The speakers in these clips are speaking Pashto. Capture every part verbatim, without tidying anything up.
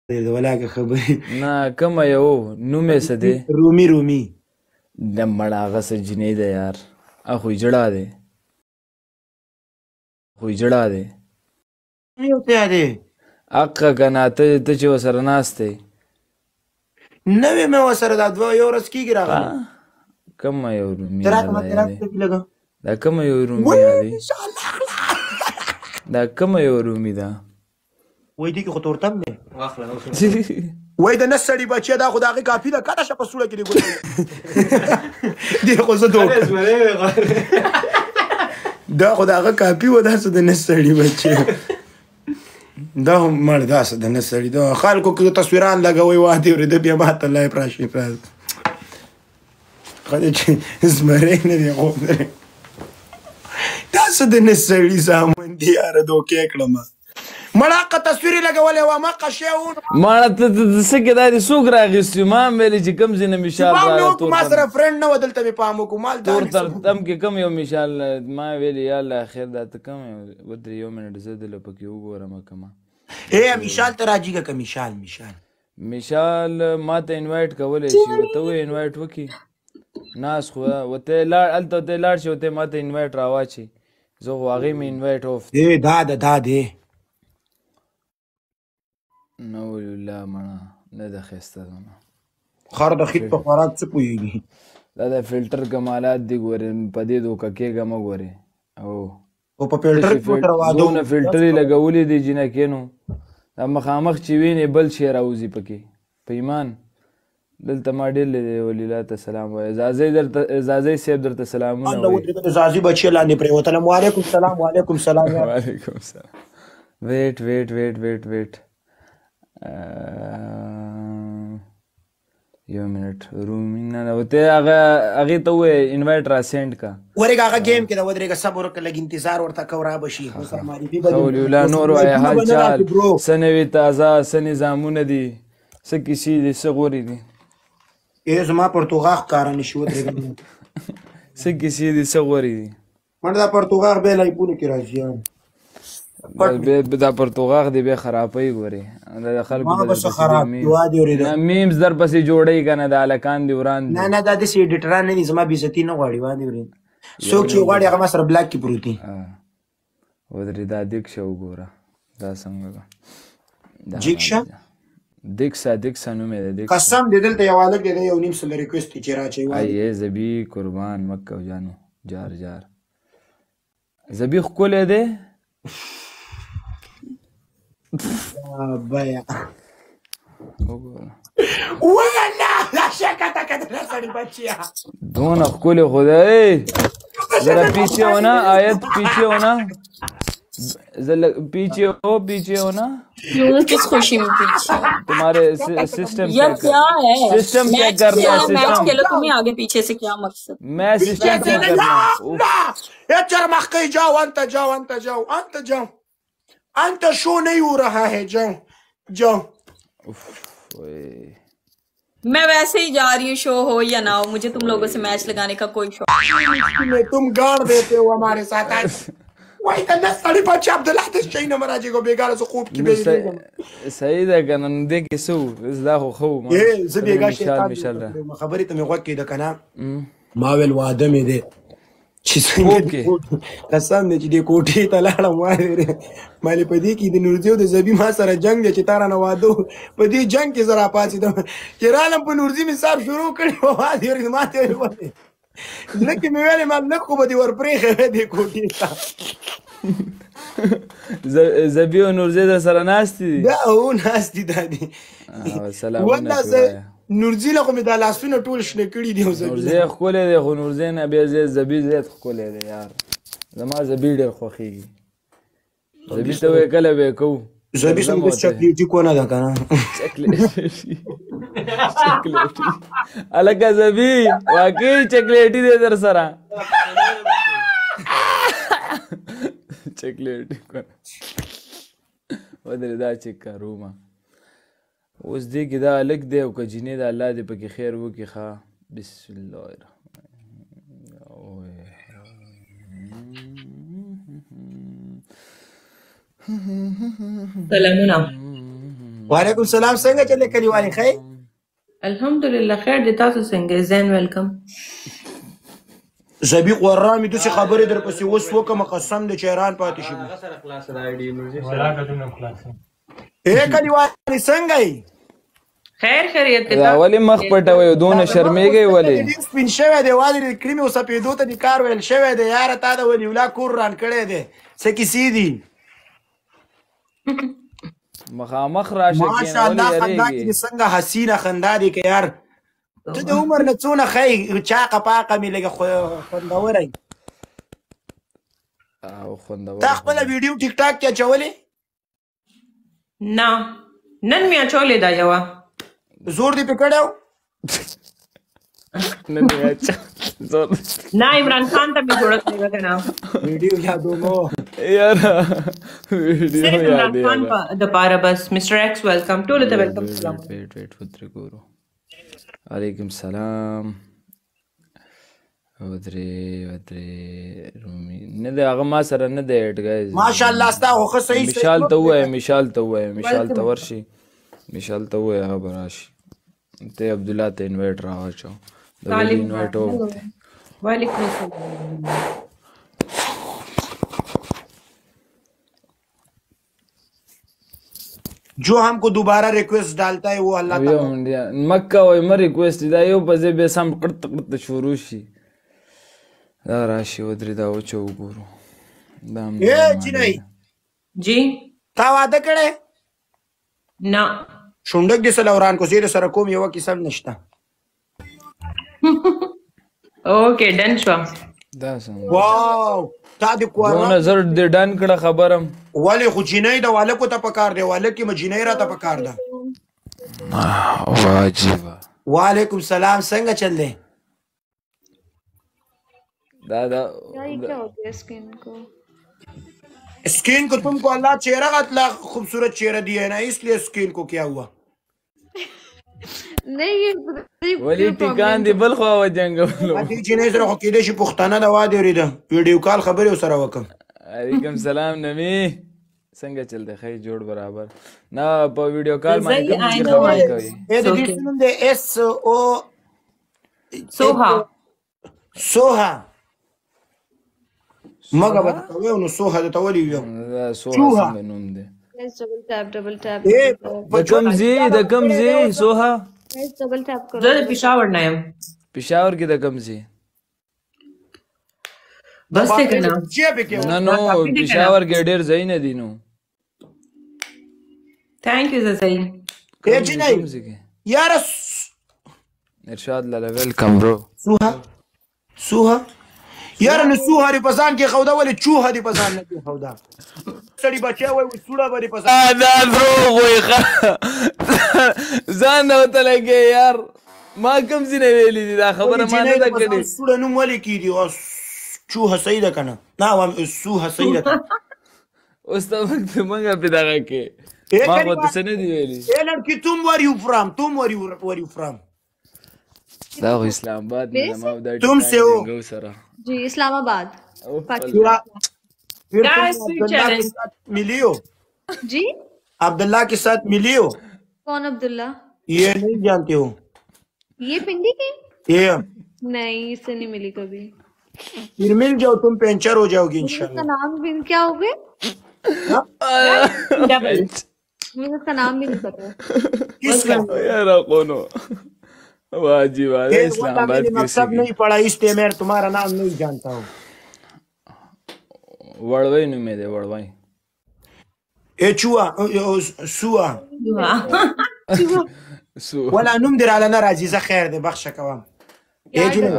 د ولاکه خبرې نه کومه یو نوم یې څه دی؟ رومي رومي د مړه هغه څه جنۍ ده یار اخوی جړا دی خوی جړا دی یو ته دی اقه کنه ته ته چې ورسره ناست دی نوې مې ورسره دا دوه یو ورځ کېږي راغلی کومه یو رومي ته راته ماته راته لږه دا کومه یو رومي دی دا کومه یو رومي ده وای دې کې خو تورتم دی وای د نس سړي بچی دا خو د هغې کافي ده کډه شه په سوړه کې دې ګوتې دې خو زه دا خو د هغه کافي وه داسې د نس سړي بچی دا هم مړ داسې د نس سړي د خلکو کې تصویران لګوئ واه دې ورېده بیا ماته لایف راشي خدای چې زمری نه دی خوب دی داسې د نس سړي زامن دي یاره دوکې کړمه مړه که تصویر یې لګولی وه مقه شی و ماړه ته څه کې دا دې څوک راغیستي ما هم ویلې چې کوم ځای نه مشال راغلی ما سره فرینډ نه و دلته مې پام وکړو مال تور ترتم کې کوم یو مشال ما ویلې یا الله خیر دا ته کوم ودرې یو منټ زه دله پکې وګورم کمه ای مشال ته راجېږه که مشال مشال مشال ما ته انوایټ کولی شي ورته ووایې انوایټ وکړي ناست خو ورته لاړ هلته ورته لاړ شي ورته ما ته انوایټ راواچي زه خو هغې مې انوایټ اوف دی دا ده دا دی نه ولې الله مړه نه ده ښایسته ده خر د خیط په خوراک څه پوهېږي دا د فلټر کمالات دي ګورې په دې دوکه کېږه مه ګورې او او په فلټر کې ورته واده دونه فلټر یې لګولي دي جنکې نو دا مخامخ چې وینې بل شی راوځي پکې په ایمان دلته ما ډېر لیدی ولیلا ته سلام وایه زازی درته زازی صاحب درته سلامونه وایي زازي بچی لاندې پرېوتلم وعلیکم سلام وعلیکم سلام وعلیکم سلام ویټ ویټ ویټ ویټ ویټ یو منټ رومي نه نه ورته هغه هغې ته ووایې انوایټ را سینډ کا ورېږه هغه ګیم کې ده ودرېږه صبر وکړه لږ انتظار ورته کوه رابشي ولیلا نور وایه حال چال څه نوي تازه څه نظامونه دي څه کیسې دي څه غورې دي ای زما پرتوغاښ ښکاره نه شي ودرېږه څه کیسې دي څه غورې دي منډه دا پرتوغاښ بیا لایفونو کې راځي دا پرتوغاښ دی بیا خرابۍ ګورې د خلکو میمز در پسې جوړوي که نه د هلکان دي وران دي نه نه دا داسې ایډیټران نه دي زما بېزتي نه غواړي وا دې ورېد څوک چې غواړي هغه ما سره بلاک کې پروت دي ودرې دا دیکشه وګوره دا څنګه ده جیکشه دیکسا دیکسا نوم یې دی قسم دې دلته یو هلک دی یو نیم سل ریکویسټ چې راچوي ای زبي قربان مکه جانو جار جار زبي ښکلی دی بیا ولا لا شکته کده سړي بچیا دونه ښکلی خو دی ذرا پیچھے ہونا آیت پیچھے ہونا پیچھے ہو پیچھے ہونا کیوں کس خوشی میں پیچھے تمہارے سسٹم یہ کیا ہے سسٹم چیک کرنا ہے میچ کھیلو تمہیں آگے پیچھے سے کیا مقصد میں سسٹم چیک کرنا یا چرمخی جاؤ انت جاؤ انت جاؤ انت جاؤ انت شو نہیں ہو رہا ہے جاؤ جاؤ میں ویسے ہی جا رہی ہوں شو ہو یا نہ ہو مجھے تم لوگوں سے میچ لگانے کا کوئی شوق تم گاڑ دیتے ہو ہمارے ساتھ وای ته نه سړی بچی عبدالله ته شی نه مراجع کو بیګاره زه خوب کې به صحیح ده که نه نو دې کې څه وو دا خو ښه وو زه بېګا شیطان خبرې ته مې غوږ کېده که نه ما ویل واده مې دی چې څنګه قسم دی چې دې کوټې ته لاړم وایې مالې په دې کې د نورزي او د زبي ما سره جنګ دی چې تا رانه واده په دې جنګ کې زه راپاڅېدم چې رالم په نورزي مې صاحب شروع کړی وا دې ورځ ما ته ویل لکه مې ویلې ما لږ خو به دې ورپرېښې وې دې کوټې ته زبي او نورزي در سره ناستې دي دا هو ناستې دا دي والله زه نورزي له خو مې دا لاسونه ټول شنه کړي دي نورزي ښکلی دی خو نورزي نه بیا زبي زیات ښکلی دی یار زما زبي ډېر خوښېږي زبي ته وایې کله به یې کوو زبي سم بس چاکلیټي کونه ده که نه چاکلیټي هلکه زبي واقعي چاکلیټي دی در سره چاکلیټي کونه ودرې دا چک کا رومه اوس دې کې دا هلک دی او که جینۍ ده الله دې پکې خیر وکړي ښه بسم الله الرحمن سلامونه وعلیکم السلام څنګه چلې کلیوالي خیر الحمدلله خیر دي تاسو څنګه زین ویلکم زبی قرامي دوسي خبرې در پسې اوس وکم قسم د چیران پاتې شي اے کلیوالي څنګه یې خیر خیریت دا ولې مخ پټوي دونه شرمېږي ولې سپین شوی دی والي کریمي او سپېدو ته د کار ویل شوی دی یاره تا د ولي ولا کور ران کړی دی څه کیسې دي مخامخ راشه ماشاء الله خندا کې څنګه حسینه خندا دی که یار ته د عمر نه څونه ښایي چاقه پاقه مې لږه خوندوره یي تا خپله ویډیو ټیک ټاک کې اچولې نه نن مې اچولې دا یوه زور دې پې کړی و نه عمران خان ته مې جوړه کړې وه که نه ویډیو یادومو یاره ویډیو صرف عمران خان دپاره بس مسټر ایکس ویلکم ټولو ته ویلکم سلام ویټ ویټ ودرې ګورو وعلیکم سلام ودرې ودرې رومي نه دی هغه ما سره نه دی اډ ګایز ماشاءالله ستا خو ښه صحیح مشال ته ووایه مشال ته ووایه مشال ته ورشي مشال ته ووایه هغه به راشي ته عبدالله ته انوایټ راواچو د ولي انوایټ وغوښتې وعلیکم السلام جو ہم کو دوبارہ ریکویسٹ ڈالتا ہے وہ اللہ تعالیٰ مکہ وای مر ریکویسٹ دا یو په ځای بیا سم قرط قرط شروع شي دا راشي ودرې دا وچو وګورو دا اے جنۍ جی تا واده کړی نه شونډک دې سره وران کو زه دې سره کوم یوه کیسه هم نشته اوکې ډن شوه دا څنګه واو تا دې دو نظر دې ډن کړه خبرم ولې خو جنۍ د والکو ته پکار دی والکې مې جنۍ راته پکار ده واجب وعلیکم السلام څنګه چل دی دا دا क्या हो गया स्किन को स्किन को तुमको अल्लाह चेहरा का इतना खूबसूरत चेहरा दिया है ना इसलिए स्किन को क्या हुआ नहीं ये ولی ټیکان دی بل خو وجنګولو دې جنۍ سره خو کېدای شي پښتانه د واده اورېده ویډیو کال خبرې ورسره وکړم علیکم سلام نمی څنګه چل دی ښه جوړ برابر نه په ویډیو کال باندې کوم څه خبرې کوي اے د دې نوم دی اس او سوها سوها مګه به ته وایو نو سوها درته ولې ویم سوها څنګه نوم دی double tap double tap د کوم ځای د کوم ځای سوها double tap करो زه د پېښور نه یم پېښور کې د کوم ځای بس دی که نه نه نو پېښور کې ډېر ځای نه دي نو تھینک یو زسئی اے جنۍ یاره ارشاد لاله ویلکم برو سوها سوها یاره نو سوها دې په ځان کې خوده ولې چوها دې په ځان نه کې خوده سړي بچی وایي سوړه به دې په ځان دا دروغ وایي ځان نه ورته لګې یار ما کوم ځینې ویلي دي دا خبره ما نه ده کړې سوړه نوم ولې کېږي چوها صحیح ده که نه نه وایم سوها صحیح ده اوس ته موږ موږ پې دغه کې ما خو ته څه نه دي ویلي اے لڑکی تم وار یو فرام تم وار یو فرام دا خو اسلام آباد نه ما دا تم سے ہو سره जी इस्लामाबाद मिली हो जी अब्दुल्ला के साथ मिली हो कौन अब्दुल्ला ये नहीं जानते हो ये पिंडी की ये नहीं इससे नहीं मिली कभी फिर मिल जाओ तुम पेंचर हो जाओगी इंशाल्लाह उसका नाम भी क्या हो गए मुझे उसका नाम भी नहीं पता किसका यार कौन वाजिब है इस्लामाबाद की मकसद नहीं पढ़ा इसलिए मैं तुम्हारा नाम नहीं जानता हूँ वड़वाई नहीं मेरे वड़वाई ए चुआ सुआ ولا نمدر على نار عزيزة خير دي بخشة كوام ايه جنة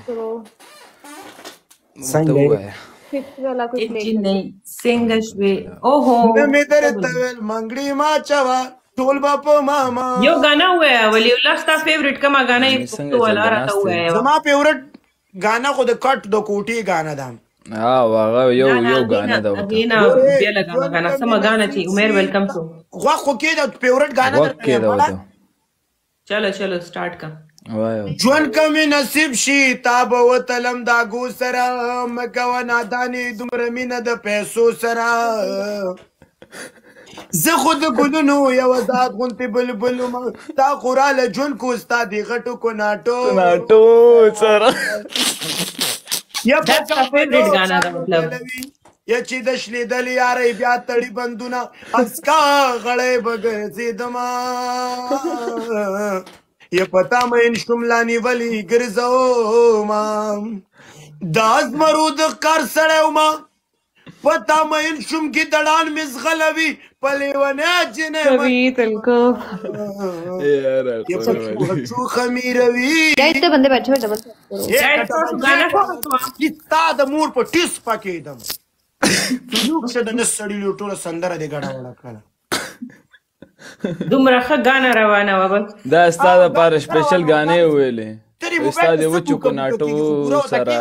سنجي جنة سنگش بي اوهو نمي در التوال منگري ما چوا ټول باپا ماما یو غانا وای ولی الله ستا فیوریټ کما غانا یې پښتو ولا راته وای زما فیوریټ غانا خو د کټ د کوټي غانا ده ها واغه یو یو غانا ده غینا بیا لګا غانا سم غانا چې عمر ویلکم سو خو خو کې د فیوریټ غانا درته چلو چلو سٹارټ کا وایو جون کم نصیب شي تاب و تلم دا ګو سره مګو نادانی دومره مینه د پیسو سره زه خو د ګلونو یو ذات غوندې بلبل ما تا خو راله ژوند کو ستا د غټو کوناټو ناټو سره یا That's the favorite गाना था मतलब یا چې د شلیدلې یارې بیا تړي بندونه اسکا غړې بګرځېدما یا پتا مې شوم لا نیولې ګرځوما دا زمرو د کار سړی وما پتا مې شوم کې دړان مې زغلوي په لیونی جنې कभी दिल को یار یا په چو خمیروي यार इतने बंदे बैठे हुए जबरदस्त करो यार तो गाना को ستا د مور په ټیس پکې دم یو څه د نسړي ټوله سندره دې غړا وړا کړه دومره ښه गाना روانه و بس دا استاد پر سپیشل غانې ویلې استاد وچو کو ناټو سره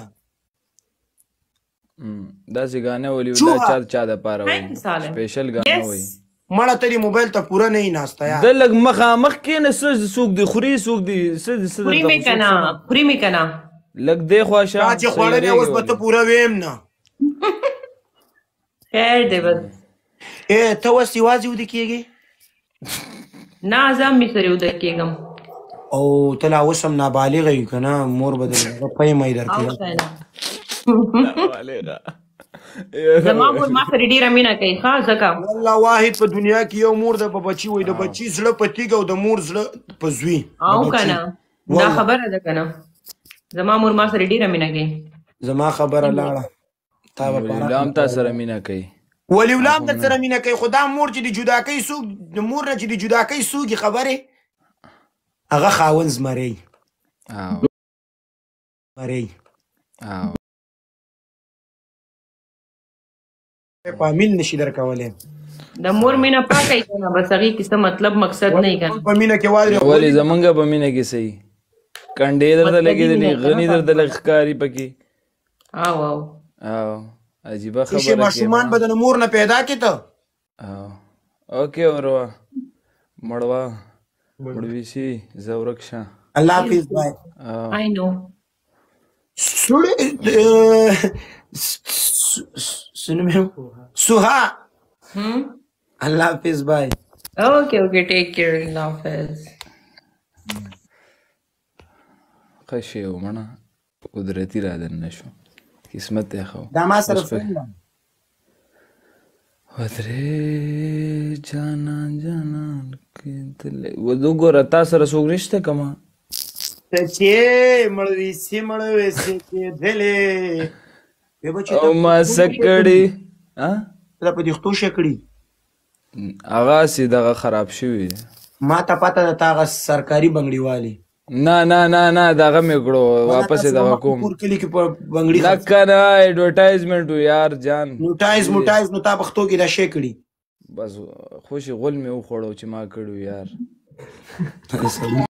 دا سی غانې ولې دا چا چا د پاره وي سپیشل غانې وي مړه تیری موبایل ته پورا نه ناشتا یا د لګ مخامخ کې نه سوق سوق دی خوري سوق دی سد سد پوری می کنا پوری می کنا لګ دی خواشه چې خوړل اوس به ته پورا ویم نه خیر دی بس اے ته اوس یوازې ودی کېږي نه ځم می سره ود کېږم او ته لا اوس هم نابالغ یې کنه مور بدل په مې درکې زما مور ما سره ډیره مینه کوي ښه ځکه والله واحد په دنیا کې یو مور د په بچي وي د بچي زړه پتیګ او د مور زړه په زوی او کنه دا خبره ده کنه زما مور ما سره ډیره مینه کوي زما خبره لاړه تا به لام تا سره مینا کوي ولی ولام در سره مینه کوي خدا مور چې د جدا کوي سوق د مور نه چې د جدا کوي سوق خبره هغه خاون زمري او مري او په امین نشي درکولې د مور مینه پاکه کنه بس هغه کیسه مطلب مقصد نه کنه په مینه کې وایي ولی زمونږ په مینه کې صحیح کنډې درته لګېدلې غني درته لږ ښکاري پکې او او او عجیبه چې خبره ماشومان به د مور نه پیدا کې ته او اوکې وروا مړوا مړوي شي زورک شه الله حافظ بای آی نو سوړې سنمه سوها هم الله حافظ بای اوکے اوکے ټیک کیر الله حافظ قشي ومنه قدرتي را دنه شو قسمت یې خو دا ما سره څنګه ودرې جانان جانان کې تل ودو ګور تا سره څوک نشته کما ته چې مړوي سي مړوي سي کې دلې به بچي او ما سکړی ها دا په دې ختو شکړی اغا سي دغه خراب شوی ما ته پته ده تا غ سرکاري بنگړی والی نه نه نه نه دغه مې کړو واپس دغه کوم پور کلی کې په بنگړی دا کنه ایڈورټایزمنت یار جان نوټایز موټایز نو تا پختو کې دا شی کړی بس خوشي غول مې وخوړو چې ما کړو یار